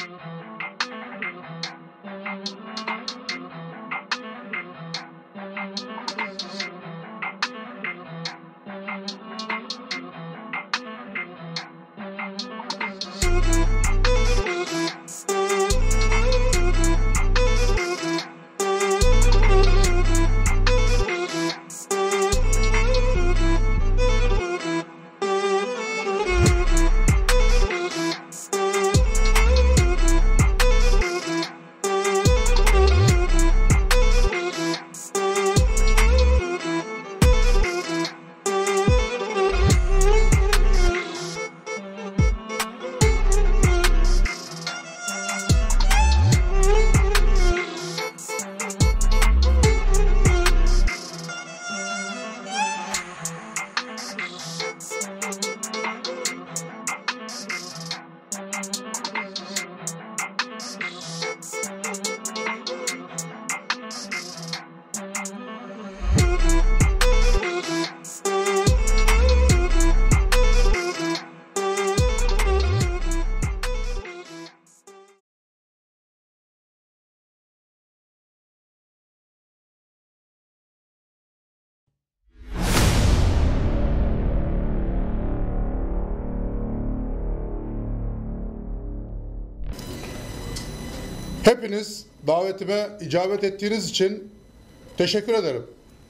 Hepiniz davetime icabet ettiğiniz için teşekkür ederim.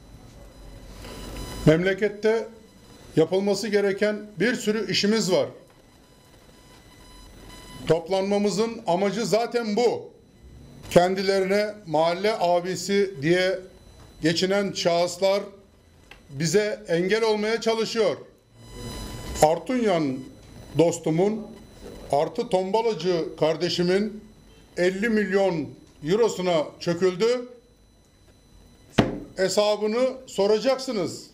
Memlekette yapılması gereken bir sürü işimiz var. Toplanmamızın amacı zaten bu. Kendilerine mahalle abisi diye geçinen şahıslar bize engel olmaya çalışıyor. Artunyan dostumun artı tombalacı kardeşimin 50 milyon eurosuna çöküldü. Hesabını soracaksınız.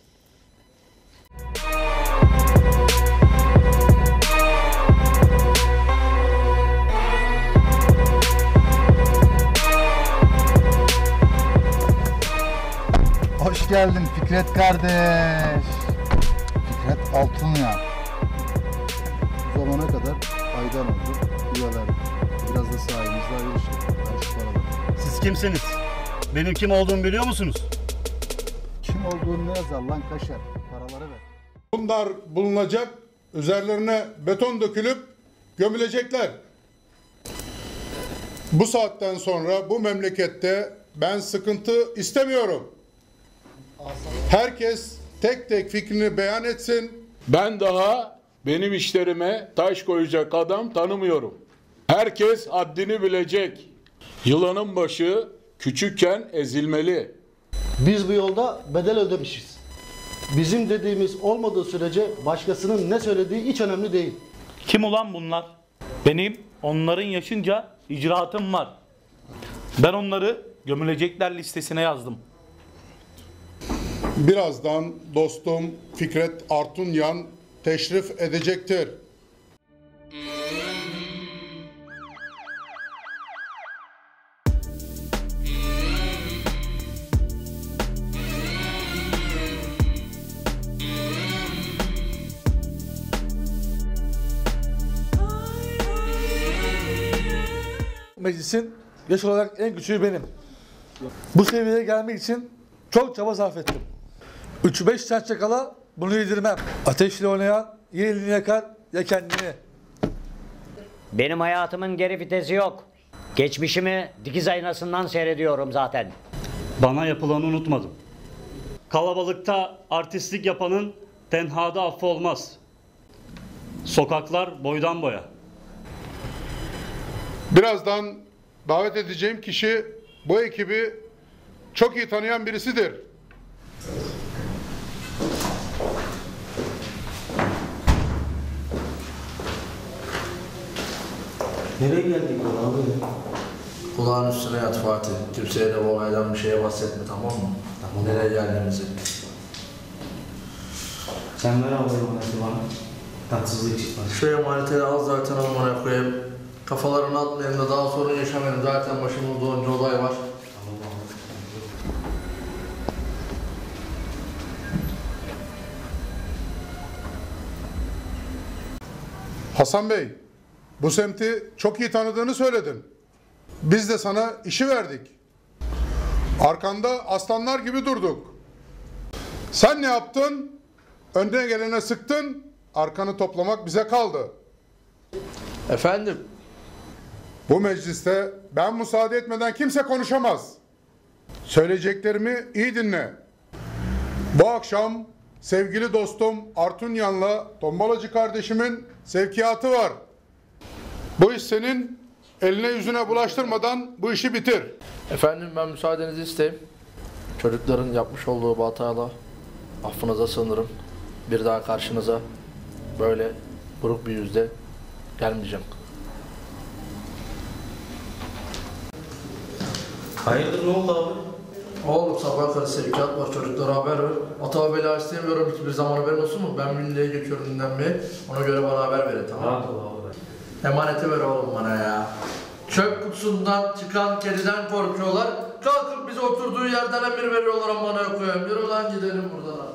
Hoş geldin Fikret kardeş. Fikret Altunyan. Bu zamana kadar faydan oldu. Üyeler. Biraz da sayenizde hayır işte. Karşı paralar. Siz kimsiniz? Benim kim olduğumu biliyor musunuz? Kim olduğunu ne yazar lan kaşar? Paraları ver. Bunlar bulunacak, üzerlerine beton dökülüp gömülecekler. Bu saatten sonra bu memlekette ben sıkıntı istemiyorum. Herkes tek tek fikrini beyan etsin. Ben daha benim işlerime taş koyacak adam tanımıyorum. Herkes haddini bilecek. Yılanın başı küçükken ezilmeli. Biz bu yolda bedel ödemişiz. Bizim dediğimiz olmadığı sürece başkasının ne söylediği hiç önemli değil. Kim ulan bunlar? Benim onların yaşınca icraatım var. Ben onları gömülecekler listesine yazdım. Birazdan dostum Fikret Artunyan teşrif edecektir. Meclisin yaş olarak en küçüğü benim. Bu seviyeye gelmek için çok çaba sarf ettim. 3-5 tane çakala bunu yedirmem. Ateşle oynayan ya elini yakar ya kendini. Benim hayatımın geri vitesi yok. Geçmişimi dikiz aynasından seyrediyorum zaten. Bana yapılanı unutmadım. Kalabalıkta artistlik yapanın tenhada affı olmaz. Sokaklar boydan boya. Birazdan davet edeceğim kişi bu ekibi çok iyi tanıyan birisidir. Nereye geldik abi? Kulağın üstüne yat Fatih. Kimseye de bu olaydan bir şeye bahsetme, tamam mı? Tamam. Nereye geldiğimizi. Sen ver abi emaneti bana. Tatsızlık çıkmaz. Şu emanetleri al zaten amına koyayım. Kafalarını atmayayım da daha sonra yaşamayalım. Zaten başımızda onca olay var. Hasan Bey, bu semti çok iyi tanıdığını söyledin. Biz de sana işi verdik. Arkanda aslanlar gibi durduk. Sen ne yaptın? Önüne gelene sıktın, arkanı toplamak bize kaldı. Efendim? Bu mecliste ben müsaade etmeden kimse konuşamaz. Söyleyeceklerimi iyi dinle. Bu akşam sevgili dostum Artunyan'la tombalacı kardeşimin sevkiyatı var. Bu iş senin, eline yüzüne bulaştırmadan bu işi bitir. Efendim ben müsaadenizi isteyeyim. Çocukların yapmış olduğu bu hatayla affınıza sığınırım. Bir daha karşınıza böyle buruk bir yüzle gelmeyeceğim. Hayırdır ne oldu abi? Oğlum sabah kadar sevkiyat var, çocuklara haber ver. Hata bela istemiyorum, hiçbir zaman haberin olsun mu? Ben milleye geçiyorum dinlenmeye, ona göre bana haber verin, tamam mı? Rahat ol abi. Emaneti ver oğlum bana ya. Çöp kutusundan çıkan kediden korkuyorlar. Kalkıp bize oturduğu yerden emir veriyorlar amına koyayım. Yürü lan gidelim buradan.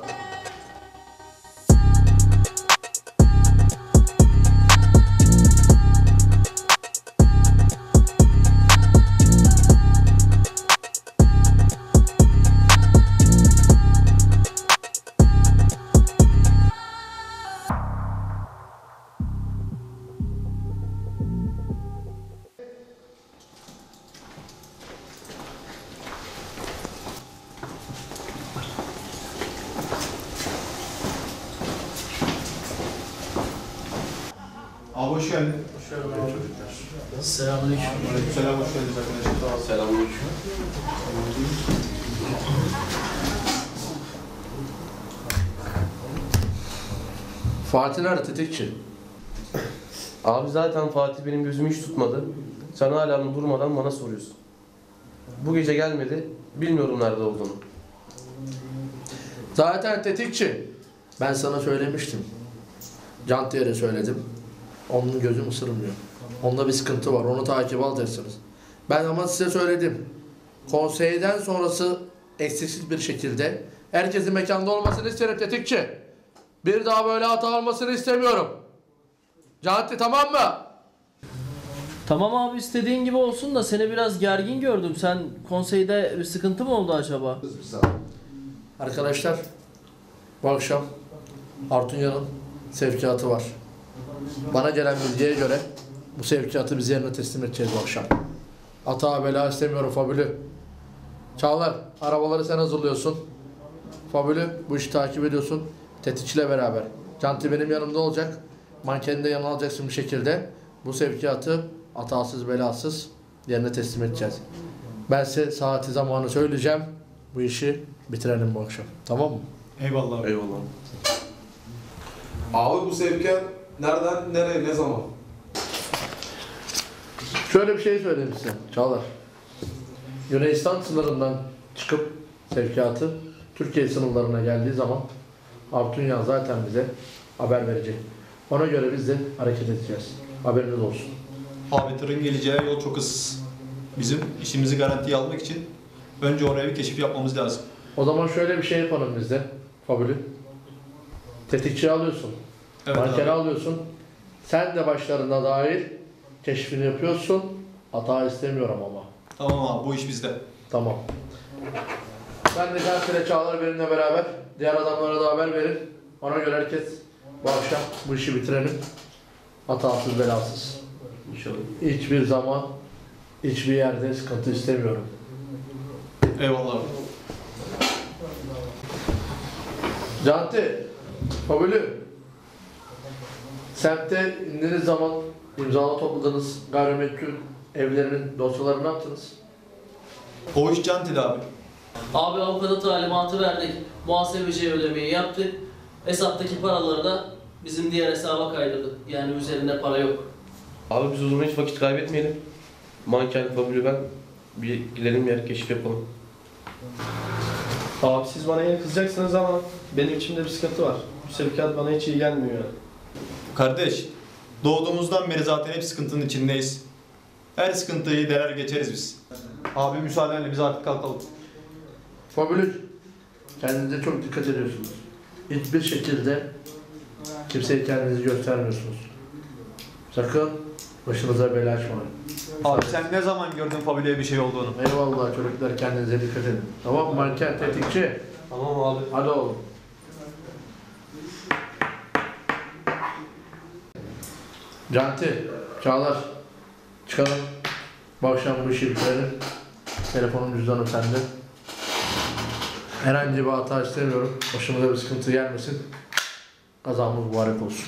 Abi hoş geldin. Hoş geldin çocuklar. Selamünaleyküm. Aleykümselam, hoş geldiniz arkadaşlar. Selamünaleyküm. Fatih nerede tetikçi? Abi zaten Fatih benim gözümü hiç tutmadı. Sen hala durmadan bana soruyorsun. Bu gece gelmedi. Bilmiyorum nerede olduğunu. Zaten tetikçi. Ben sana söylemiştim. Cantiye'ye söyledim. Onun gözü ısırmıyor. Onda bir sıkıntı var. Onu takip alacaksınız. Ben ama size söyledim. Konseyden sonrası eksiksiz bir şekilde herkesin mekanda olmasını isterim tetikçi. Bir daha böyle hata olmasını istemiyorum. Canti tamam mı? Tamam abi istediğin gibi olsun da seni biraz gergin gördüm. Sen konseyde bir sıkıntı mı oldu acaba? Arkadaşlar bu akşam Artunya'nın sevkiyatı var. Bana gelen bilgiye göre bu sevkiyatı biz yerine teslim edeceğiz bu akşam. Hata bela istemiyorum Fabülü. Çağlar arabaları sen hazırlıyorsun. Fabülü bu işi takip ediyorsun. Tetikçiyle beraber. Canti benim yanımda olacak. Mankeni de yanına alacaksın bir şekilde. Bu sevkiyatı hatasız belasız yerine teslim edeceğiz. Ben size saati zamanı söyleyeceğim. Bu işi bitirelim bu akşam. Tamam mı? Eyvallah abi. Eyvallah. Abi bu sevkiyat nereden nereye ne zaman? Şöyle bir şey söyleyeyim size Çağlar. Yunanistan sınırından çıkıp sevkiyatı Türkiye sınırlarına geldiği zaman Artunyan zaten bize haber verecek. Ona göre biz de hareket edeceğiz. Haberiniz olsun. Abi tırın geleceği yol çok ıssız. Bizim işimizi garantiye almak için önce oraya bir keşif yapmamız lazım. O zaman şöyle bir şey yapalım biz de Fabülü. Tetikçi alıyorsun. Evet Mankeni abi. alıyorsun. Sen de başlarına dahil keşfini yapıyorsun. Hata istemiyorum ama. Tamam abi bu iş bizde. Tamam. Ben de Canti'yle Çağlar benimle beraber diğer adamlara da haber verin. Ona göre herkes bu akşam bu işi bitirelim. Hatasız belasız. İnşallah. Hiçbir zaman hiçbir yerde sıkıntı istemiyorum. Eyvallah abi. Canti, Fabülü, semte indiğiniz zaman imzalı topladığınız gayrimenkul evlerinin dosyalarını ne yaptınız? O iş Canti'de abi. Abi avukata talimatı verdik. Muhasebeciye ödemeyi yaptık. Hesaptaki paraları da bizim diğer hesaba kaydırdık. Yani üzerinde para yok. Abi biz o zaman hiç vakit kaybetmeyelim. Manken, Fabülü ben bir gidelim yer keşif yapalım. Abi siz bana yine kızacaksınız ama benim içimde bir sıkıntı var. Bu sevkiyat bana hiç iyi gelmiyor yani. Kardeş, doğduğumuzdan beri zaten hep sıkıntının içindeyiz. Her sıkıntıyı derer geçeriz biz. Abi müsaadenle biz artık kalkalım. Fabülü, kendinize çok dikkat ediyorsunuz. Hiçbir şekilde kimseye kendinizi göstermiyorsunuz. Sakın Başınıza bela açmayın. Abi sen ne zaman gördün Fabuli'ye bir şey olduğunu? Eyvallah çocuklar, kendinize dikkat edin. Tamam mı manken tetikçi? Tamam abi. Hadi oğlum. Canti, Çağlar, çıkalım. Bu akşam bu işi bitirelim. Telefonum, cüzdanım sende. Herhangi bir hata istemiyorum. Başımıza bir sıkıntı gelmesin. Kazamız mübarek olsun.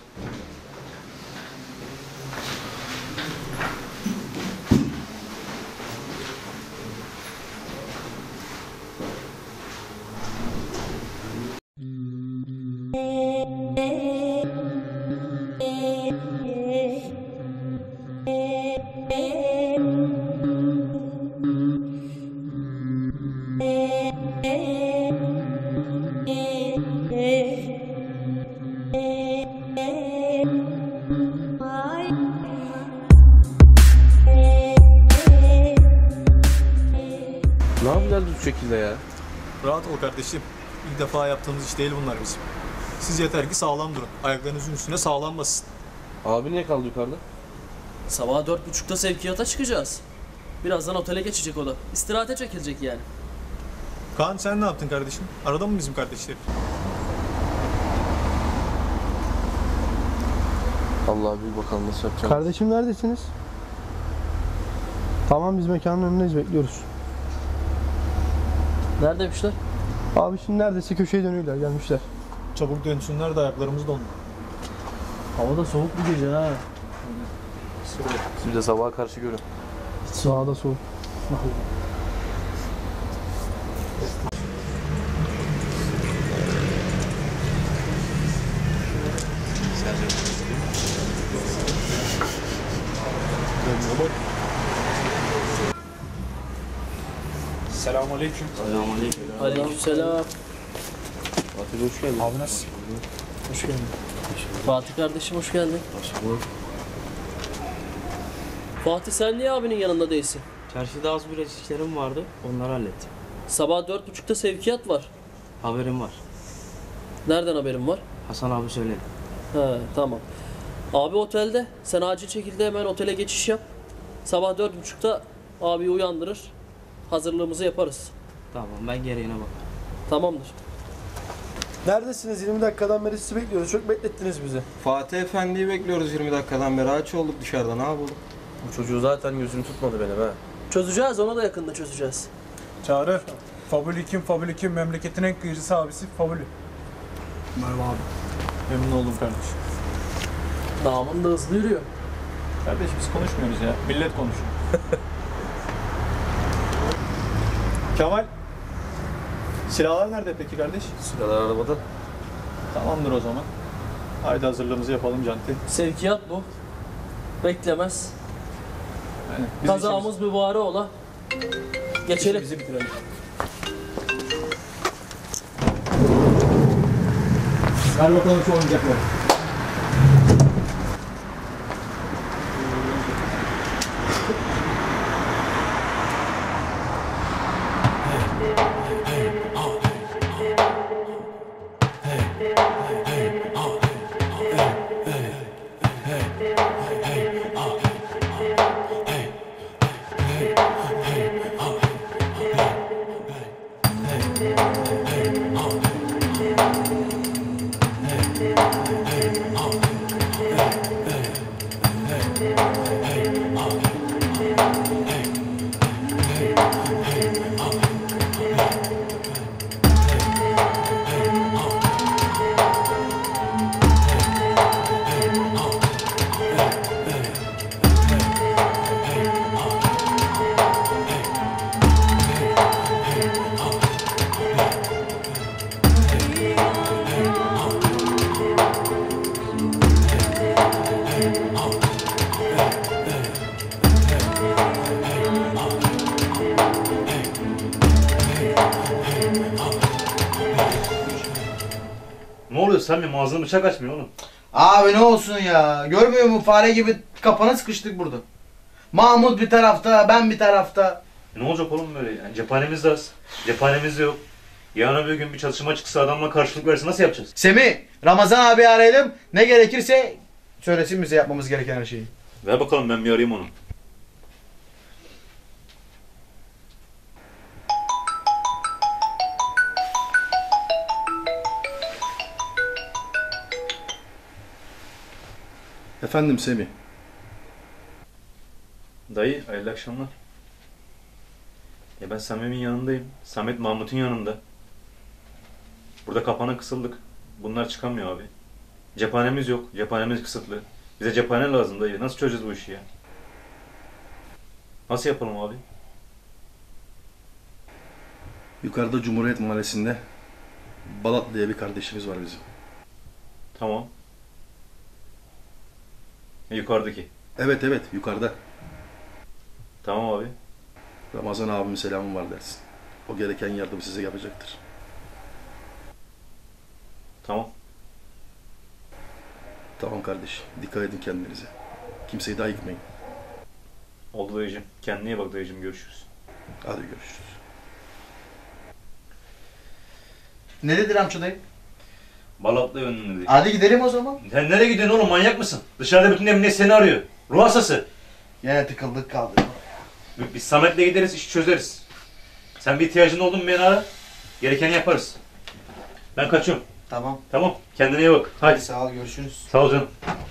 Ne yapacağız bu şekilde ya? Rahat ol kardeşim. İlk defa yaptığımız iş değil bunlar bizim. Siz yeter ki sağlam durun. Ayaklarınızın üstüne sağlam basın. Abi niye kaldı yukarıda? Sabah 4.30'da sevkiyata çıkacağız. Birazdan otele geçecek o da. İstirahate çekilecek yani. Kaan sen ne yaptın kardeşim? Aradın mı bizim kardeşleri? Allah bir bakalım nasıl yapacağım. Kardeşim neredesiniz? Tamam, biz mekanın önündeyiz, bekliyoruz. Neredeymişler? Abi şimdi neredeyse köşeye dönüyorlar, gelmişler. Çabuk dönsünler de ayaklarımız dondu. Hava da soğuk bir gece ha. Siz de sabaha karşı görün. Sağda soğuk. Selamünaleyküm. Aleykümselam. Fatih hoş geldin. Abi nasıl? Hoş geldin. Fatih kardeşim hoş geldin. Hoş bulduk. Fatih sen niye abinin yanında değilsin? Çarşıda az bir işlerim vardı, onları hallettim. Sabah 4.30'da sevkiyat var. Haberim var. Nereden haberin var? Hasan abi söyledi. He tamam. Abi otelde. Sen acil şekilde hemen otele geçiş yap. Sabah 4.30'da abiyi uyandırır. Hazırlığımızı yaparız. Tamam, ben gereğine bakarım. Tamamdır. Neredesiniz? 20 dakikadan beri sizi bekliyoruz. Çok beklettiniz bizi. Fatih Efendi'yi bekliyoruz 20 dakikadan beri. Aç olduk dışarıda, ne yapalım? Bu çocuğu zaten gözünü tutmadı benim ha. Çözeceğiz, onu da yakında çözeceğiz. Çağrı. Fabuli kim? Fabuli kim? Memleketin en kıyıcısı abisi Fabuli. Merhaba abi. Memnun oldum kardeşim. Namın da hızlı yürüyor. Kardeş biz konuşmuyoruz ya. Millet konuşuyor. Kemal. Silahlar nerede peki kardeş? Silahlar arabada. Tamamdır o zaman. Haydi hazırlığımızı yapalım Canti. Sevkiyat bu. Beklemez. Yani Kazamız mübarek ola. Geçelim. Bizi bitirelim. Ver bakalım şu oyuncakları. Ne oluyor Samim? Ağzını bıçak açmıyor oğlum. Abi ne olsun ya. Görmüyor musun? Fare gibi kafana sıkıştık burada. Mahmut bir tarafta, ben bir tarafta. Ne olacak oğlum böyle? Yani cephanemiz de az. Cephanemiz de yok. Yarın öbür gün bir çatışma çıksa adamla karşılık verse nasıl yapacağız? Semih, Ramazan abi arayalım. Ne gerekirse söylesin bize yapmamız gereken her şeyi. Ver bakalım, ben bir arayayım onu. Efendim Semih. Dayı, hayırlı akşamlar. Ben Samet'in yanındayım. Samet Mahmut'un yanında. Burada kapana kısıldık. Bunlar çıkamıyor abi. Cephanemiz yok. Cephanemiz kısıtlı. Bize cephane lazım dayı. Nasıl çözeceğiz bu işi ya? Nasıl yapalım abi? Yukarıda Cumhuriyet Mahallesi'nde Balat diye bir kardeşimiz var bizim. Tamam. Yukarıdaki. Evet yukarıda. Tamam abi. Ramazan abimin selamı var dersin. O gereken yardımı size yapacaktır. Tamam. Tamam kardeş. Dikkat edin kendinize. Kimseyi daha yıkmayın. Oldu dayıcım. Kendine iyi bak dayıcım. Görüşürüz. Hadi görüşürüz. Ne dedi Ramço dayı? Balatlı yönünde dedi. Hadi gidelim o zaman. Sen nereye gidiyorsun oğlum? Manyak mısın? Dışarıda bütün emniyet seni arıyor. Ruh hastası. Yine tıkıldık kaldık. Biz Samet'le gideriz, işi çözeriz. Sen bir ihtiyacın oldu mu beni ara. Gerekeni yaparız. Ben kaçıyorum. Tamam. Tamam. Kendine iyi bak. Hadi. Sağ ol, görüşürüz. Sağ ol canım.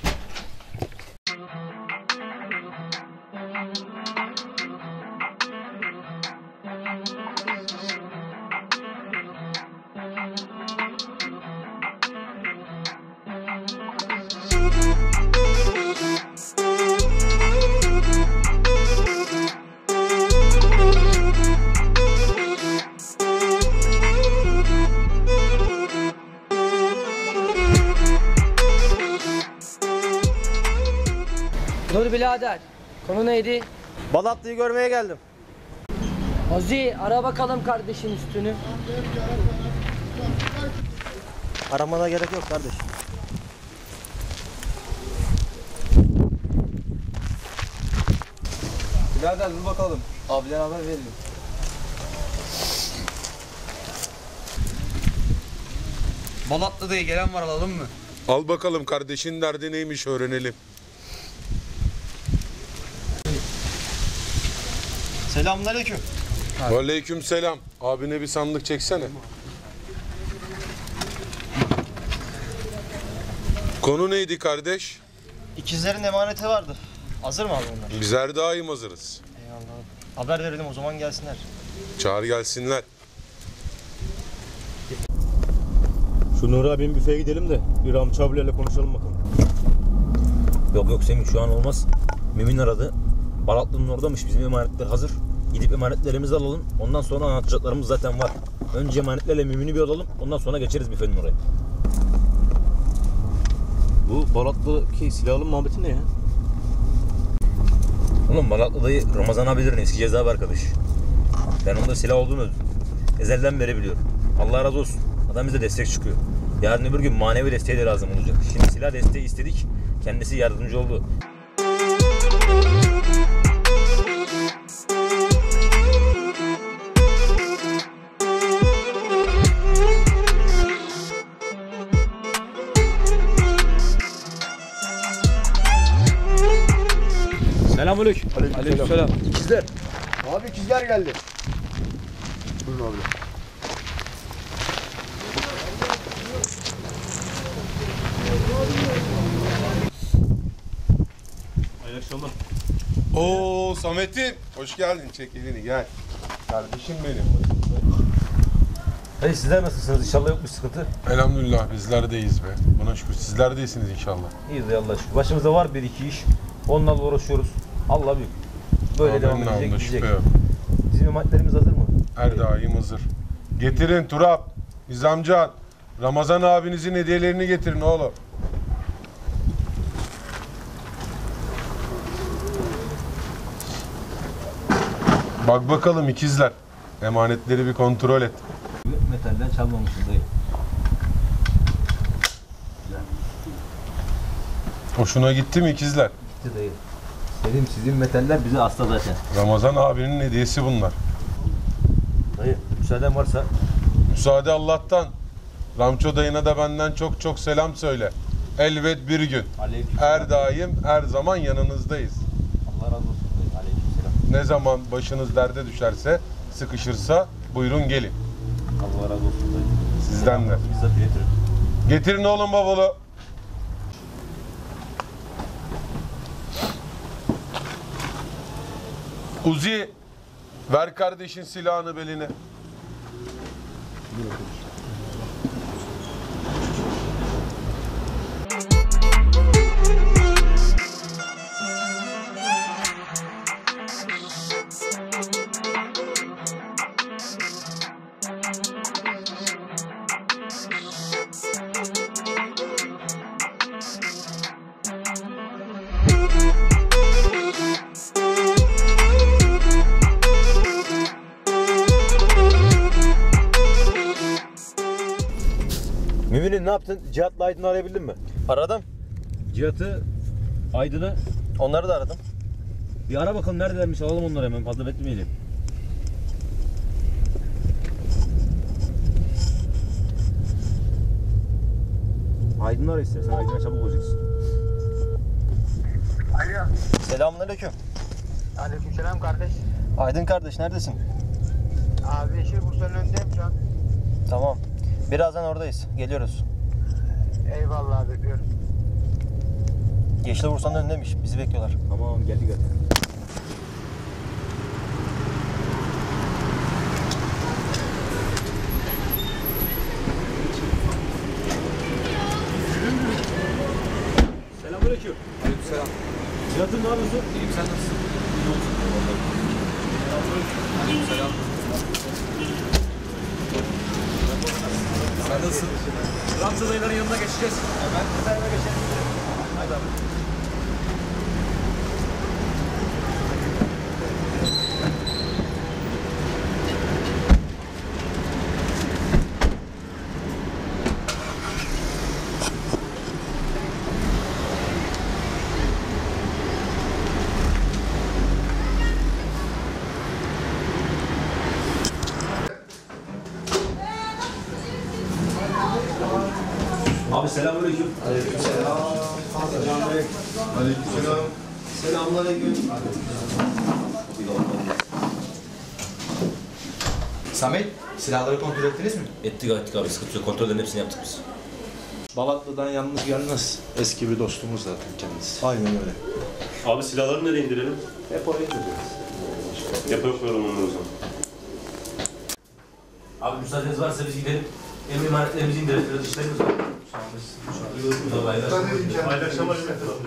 Dur birader. Konu neydi? Balatlı'yı görmeye geldim. Ozi ara bakalım kardeşin üstünü. Aramana gerek yok kardeş. Birader dur bakalım. Abiler haber verelim. Balatlı dayı gelen var, alalım mı? Al bakalım, kardeşin derdi neymiş öğrenelim. Selamünaleyküm. Aleyküm selam. Abine bir sandık çeksene. Konu neydi kardeş? İkizlerin emaneti vardı. Hazır mı abi onlar? Bizler daim hazırız. Eyvallah. Haber verelim o zaman, gelsinler. Çağır gelsinler. Şu Nuri abinin büfeye gidelim de bir Ramço abilerle konuşalım bakalım. Yok Semih, şu an olmaz. Mümin aradı. Balatlı'nın oradamış, bizim emanetler hazır. Gidip emanetlerimizi alalım. Ondan sonra anlatacaklarımız zaten var. Önce emanetlerle Mümin'i bir alalım. Ondan sonra geçeriz büfenin oraya. Bu Balatlı'daki silahlı muhabbeti ne ya? Oğlum Balatlı dayı Ramazan abilerin eski cezaevi arkadaş. Ben onda silah olduğunu ezelden beri biliyorum. Allah razı olsun. Adam bize destek çıkıyor. Yarın öbür gün manevi desteği de lazım olacak. Şimdi silah desteği istedik. Kendisi yardımcı oldu. Selamünaleyküm. Aleykümselam. İkizler. Abi ikizler geldi. Buyurun abi. Hayırlı akşamlar. Oo Samet'im, hoş geldin. Çek elini, gel. Kardeşim benim. Hadi sizler nasılsınız? İnşallah yok bir sıkıntı. Elhamdülillah bizler deyiz be. Buna şükür sizler de iyisiniz inşallah. İyiyiz ya Allah'a şükür. Başımızda var bir iki iş. Onlarla uğraşıyoruz. Allah büyük. Böyle devam edecek, gidecek. Şüphe yok. Bizim emanetlerimiz hazır mı? Her daim hazır. Getirin Turap, Nizamcan, Ramazan abinizin hediyelerini getirin oğlum. Bak bakalım ikizler. Emanetleri bir kontrol et. Metalden çalmamışız dayı. Hoşuna gitti mi ikizler? Gitti dayı. Dedim sizin metaller bize hasta zaten. Ramazan abinin hediyesi bunlar. Dayı müsaaden varsa. Müsaade Allah'tan. Ramço dayına da benden çok çok selam söyle. elbet bir gün. Her daim, her zaman yanınızdayız. Allah razı olsun dayı. Aleykümselam. Ne zaman başınız derde düşerse, sıkışırsa buyurun gelin. Allah razı olsun dayı. Sizden de. Bizzat getirin. Getirin oğlum bavulu. Uzi, ver kardeşin silahını beline. Mümin'in ne yaptın? Cihat'la Aydın'ı arayabildin mi? Aradım. Cihat'ı, Aydın'ı... Onları da aradım. Bir ara bakalım neredelermiş, alalım onları hemen, fazla beklemeyelim. Aydın'ı ara istersen, Aydın'a çabuk olacaksın. Alo. Selamünaleyküm. Aleykümselam kardeş. Aydın kardeş, neredesin? Abi Yeşil Bursa'nın önündeyim şu an. Tamam. Birazdan oradayız. Geliyoruz. Eyvallah abi, bekliyorum. Yeşil Bursa'nın önündeymiş. Bizi bekliyorlar. Tamam, geldik hadi. Selamünaleyküm. Aleykümselam. Cihat'ım ne yapıyorsun? İyiyim, sen nasılsın? Aleykümselam. Sen nasılsın? Ramza dayıların yanına geçeceğiz. Hemen üzerine geçelim. Haydi abi. Abi selamünaleyküm. Aleykümselam. Aleykümselam. Selamünaleyküm. Samet, silahları kontrol ettiniz mi? Ettik abi, sıkıntı yok. Kontrollerin hepsini yaptık biz. Balatlı'dan yalnız gelmez. Eski bir dostumuz zaten kendisi. Aynen öyle. Abi silahları nereye indirelim? Hep oraya gidiyoruz. Depoya koyalım onları o zaman. Abi müsaadeniz varsa biz gidelim. Emir emaretlerimizi indirelim. Biraz işlerimiz var. Hayırlı akşamlar.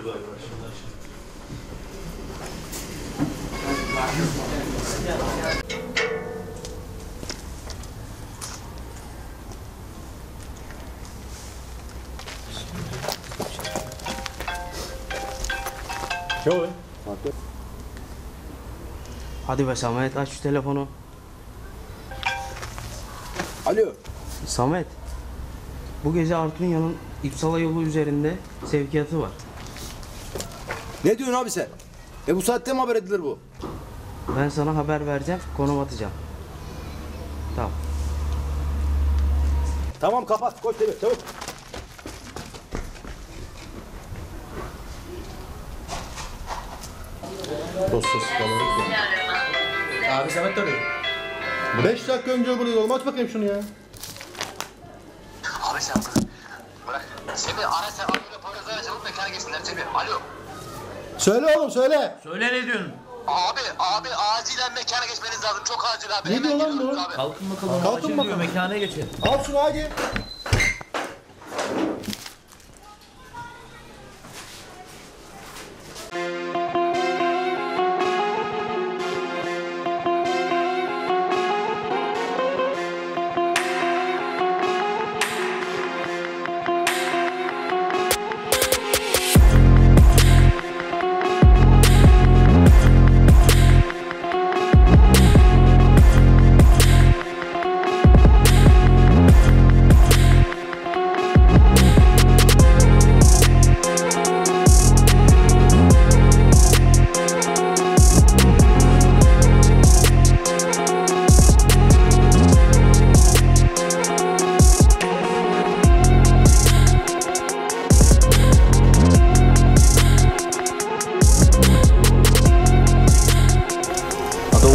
Hadi be Samet, aç şu telefonu. Alo. Samet, bu gece Artunya'nın İpsala yolu üzerinde sevkiyatı var. Ne diyorsun abi sen? Bu saatte mi haber edilir bu? Ben sana haber vereceğim, konum atacağım. Tamam. Tamam kapat. Koş tabii çabuk. Dosyası falan. Abi Samet de arıyor. 5 dakika önce buraya oğlum, aç bakayım şunu ya. Abi sen bırak. Semih ara sen Artunya Poyrazlar'a çabuk mekana geçsinler Semih. Alo. Söyle oğlum söyle. Söyle ne diyorsun? Abi acilen mekana geçmeniz lazım. Çok acil abi. Ne diyor lan bu? Kalkın bakalım. Kalkın bakalım. Mekana geçin. Al şunu hadi.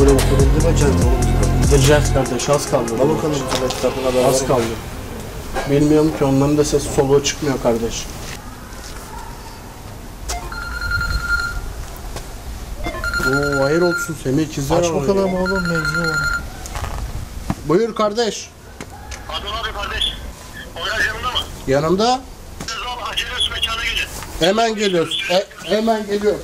böyle bitirildi mi içeride oğlum? Bitireceğiz kardeş, az kaldı. Al bakalım tadına az kaldı. Bilmiyorum ki onların da ses soluğu çıkmıyor kardeş. Oo, hayır olsun Semih ikizler. Aç bakalım oğlum, mevzu var. Buyur kardeş. Adnan abi kardeş. Oyraz yanında mı? Yanımda. Acele mekana gelin. Hemen geliyoruz. Hemen geliyoruz.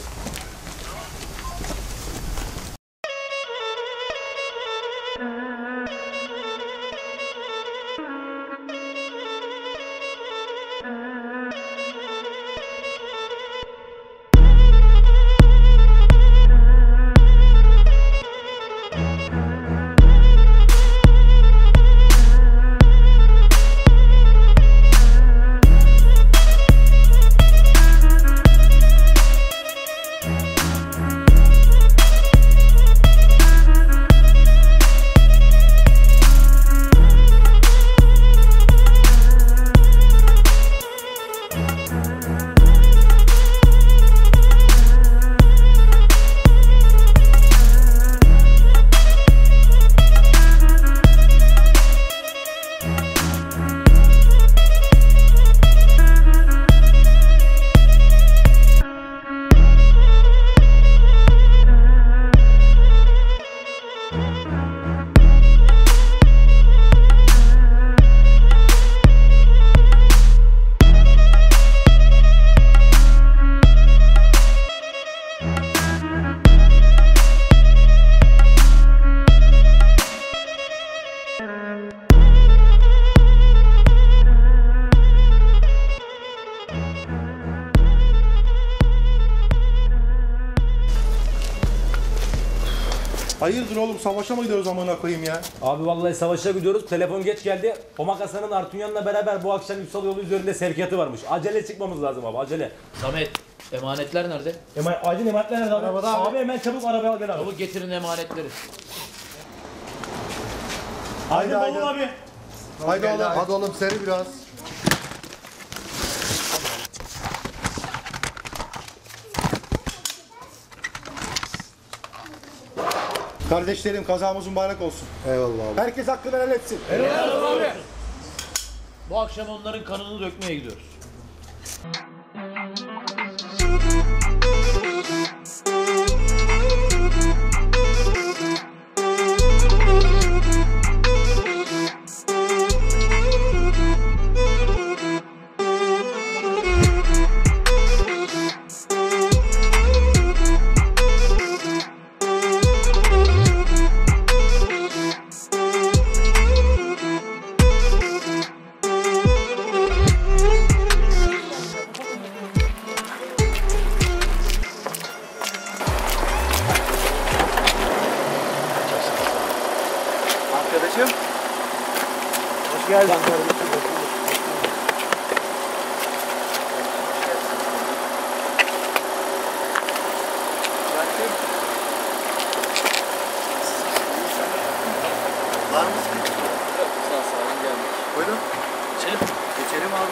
Hayırdır oğlum, savaşa mı gidiyoruz amına koyayım ya? Abi vallahi savaşa gidiyoruz. Telefon geç geldi. Omakasa'nın Artunyan'la beraber bu akşam Ünsal yolu üzerinde sevkiyatı varmış. Acele çıkmamız lazım abi, acele. Samet, emanetler nerede? Acil emanetler nerede abi? Arabada abi. Abi hemen çabuk arabaya al, gel abi. Çabuk getirin emanetleri. Haydi oğlum abi. Haydi oğlum. Hadi oğlum seri biraz. Kardeşlerim, kazamız mübarek olsun. Eyvallah abi. Herkes hakkını helal etsin. Helal abi. Bu akşam onların kanını dökmeye gidiyoruz. Arkadaşım. Hoş geldin kardeşim. Var mı sıkıntı? Yok, sağ salim geldik. Buyurun. Geçelim. Geçelim abi.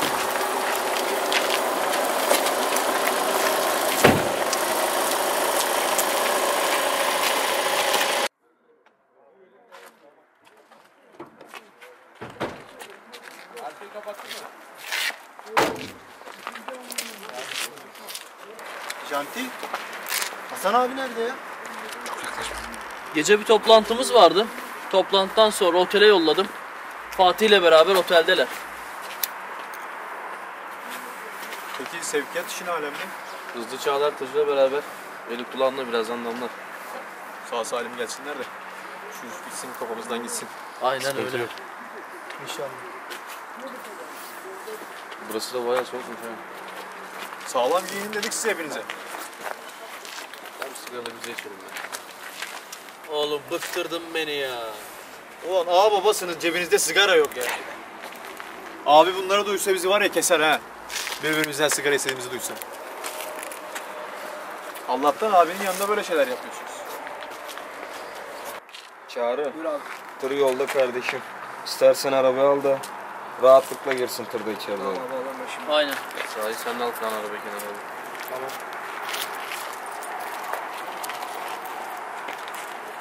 Janti. Hasan abi nerede ya? Gece bir toplantımız vardı. Toplantıdan sonra otele yolladım. Fatih ile beraber oteldeler. Peki sevkiyat işin alemde? Hızlı Çağlar Tacı'yla beraber eli kulağında birazdan damlar. Sağ salim gelsinler de. Şu iş bitsin, kafamızdan gitsin. Aynen Sıkıntı öyle. yok. İnşallah. Burası da bayağı soğukmuş ha. Sağlam giyinin dedik size hepinize. Tam sigara bize içelim ya. Oğlum bıktırdın beni ya. Ulan ağa babasınız, cebinizde sigara yok ya. Abi bunları duysa bizi var ya keser ha. Birbirimizden sigara istediğimizi duysa. Allah'tan abinin yanında böyle şeyler yapıyorsunuz. Çağrı. Tır yolda kardeşim. İstersen arabayı al da rahatlıkla girsin tırda içeride. Aynen. Sahi sen de al falan arabayı kenara. Tamam.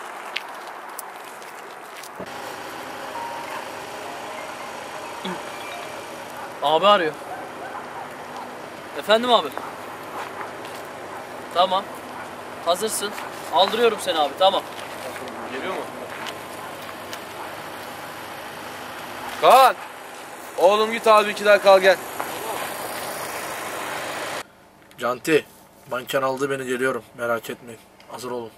Abi arıyor. Efendim abi. Tamam. Hazırsın. Aldırıyorum seni abi, tamam. Geliyor mu? Kaan! Oğlum git abi 2 dakika kal gel. Canti, manken aldı beni, geliyorum. Merak etmeyin. Hazır olun.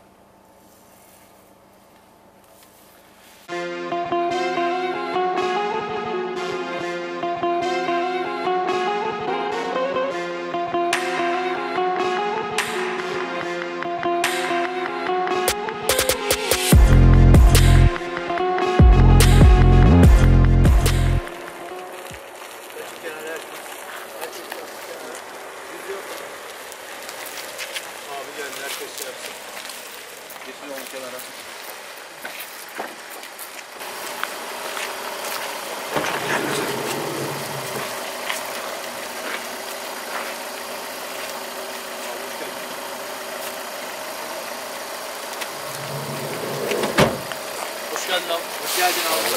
Abi geldi, herkes şey yapsın. Geçin onu kenara. Hoş geldin abi. Hoş geldin abi.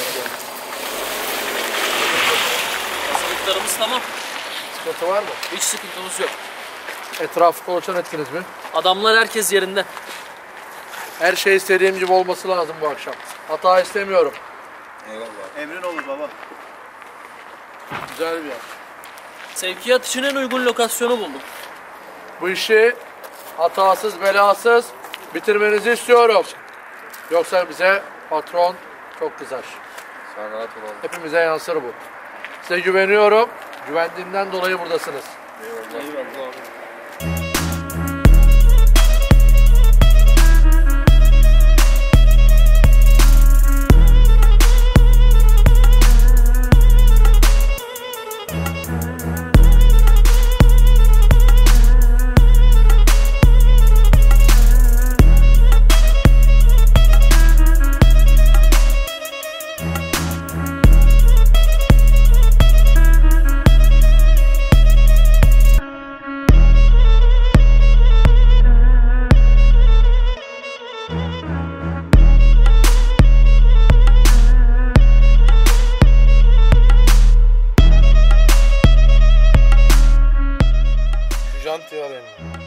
Hazırlıklarımız tamam. Sıkıntı var mı? Hiç sıkıntımız yok. Etrafı kolaçan ettiniz mi? Adamlar herkes yerinde. Her şey istediğim gibi olması lazım bu akşam. Hata istemiyorum. Eyvallah. Emrin olur baba. Güzel bir yer. Sevkiyat için en uygun lokasyonu buldum. Bu işi hatasız, belasız bitirmenizi istiyorum. Yoksa bize patron çok kızar. Sen rahat ol abi. Hepimize yansır bu. Size güveniyorum. Güvendiğimden dolayı buradasınız. Eyvallah. Eyvallah abi. Janti arayın.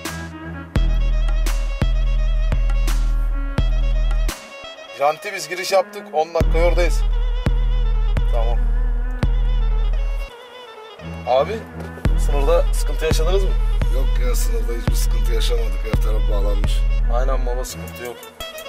Janti biz giriş yaptık. 10 dakika oradayız. Tamam. Abi sınırda sıkıntı yaşadınız mı? Yok ya, sınırda hiçbir sıkıntı yaşamadık. Her taraf bağlanmış. Aynen baba, sıkıntı yok.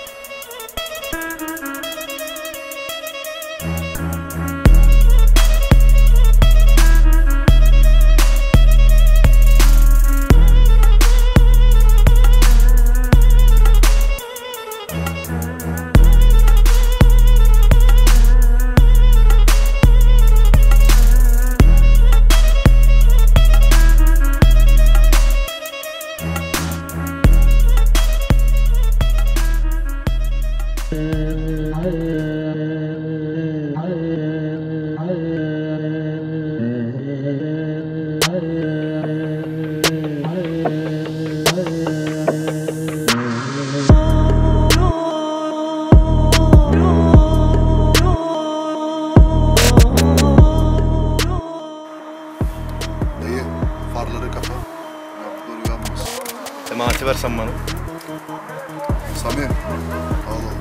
Dayı, farları kapa. Yaptıkları uyanmasın. Emaneti versen bana. Samim, al oğlum.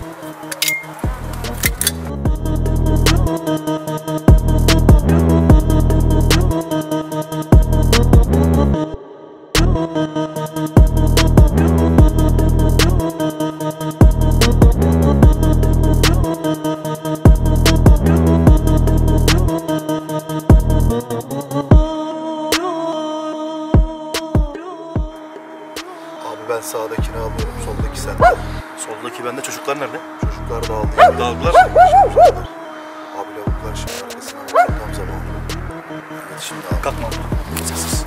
Abi ben sağdakini alıyorum, soldaki sende. Soldaki bende, çocuklar nerede? Çocuklar dağıldı. Dağıldılar. Abi lavuklar şimdi arkasına alacak, tam zamanı. Hadi şimdi abi. Kalkma. Sessiz.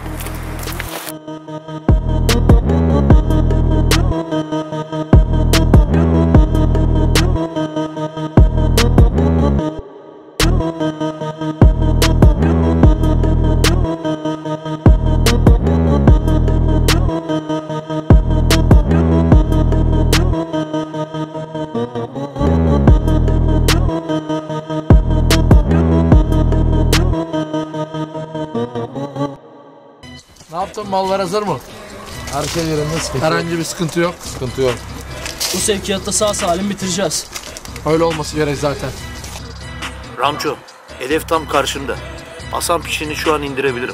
yaptın? Mallar hazır mı? Her şey yerinde, sıkıntı Herhangi bir sıkıntı yok. Sıkıntı yok. Bu sevkiyatta sağ salim bitireceğiz. Öyle olması gerek zaten. Ramço, hedef tam karşında. Hasan pişini şu an indirebilirim.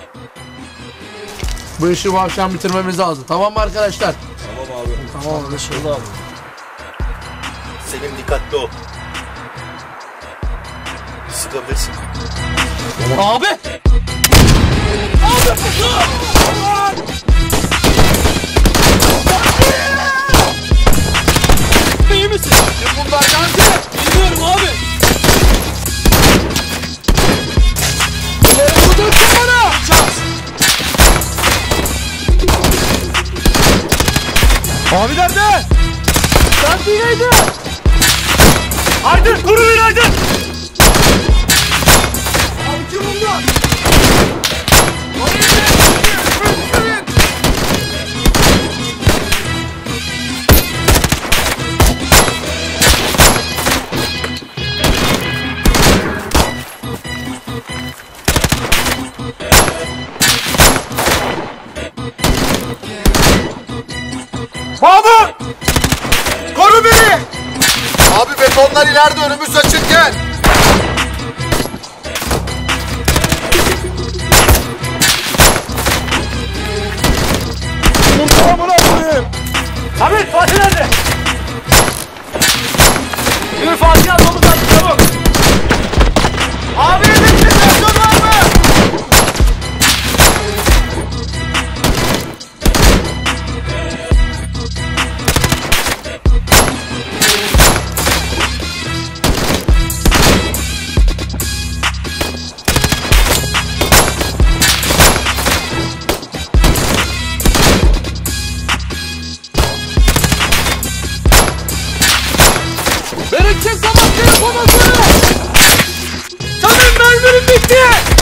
Bu işi bu akşam bitirmemiz lazım. Tamam mı arkadaşlar? Tamam abi. Tamam anlaşıldı abi. Selim dikkatli ol. Sıkabilirsin. Abi! İyi misin? Bunlar geldi. Bilmiyorum abi. Bu döktün bana. Abi nerede? Sen neydi? Aydın, kurulun Aydın! Abi kim bunlar? Mahmut! Koru beni! Abi betonlar ileride, önümüz açık, gel. Amına koyayım! Hamit, Fatih nerede? Yürü Fatih almamız lazım, çabuk! Abi bekle, var mı? Berekçe sabah telefonası! Senin mermirin bitti!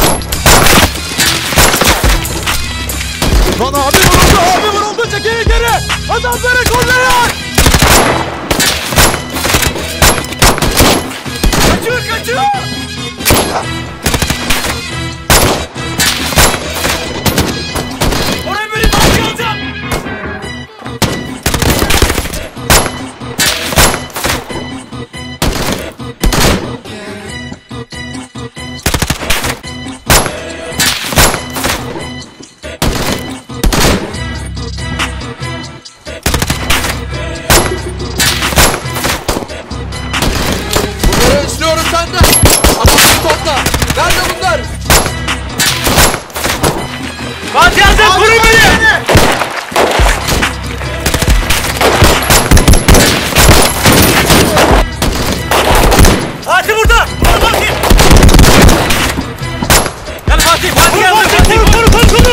Lan abi vuruldu, çekilin geri! Adamları kollayın! Kaçıyor! Oraya biri baskı alacağım! Bunları istiyorum senden. Adamları topla. Nerede bunlar? Fatih Azam, kurun beni! Fatih burada! Burada Fatih! Gel Fatih gel! Koru!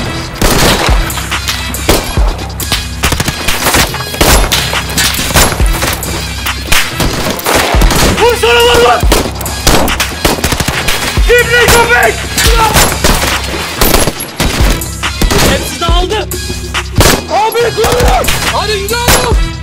Vur sana lan! Kimle köpek! Hepsi dağıldı. Abi koru! Hadi gidelim.